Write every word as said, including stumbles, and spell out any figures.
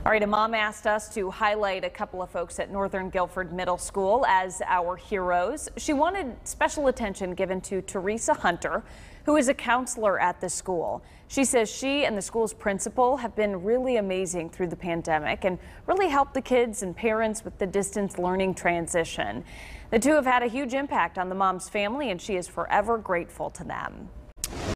All right, a mom asked us to highlight a couple of folks at Northern Guilford Middle School as our heroes. She wanted special attention given to Teresa Hunter, who is a counselor at the school. She says she and the school's principal have been really amazing through the pandemic and really helped the kids and parents with the distance learning transition. The two have had a huge impact on the mom's family, and she is forever grateful to them.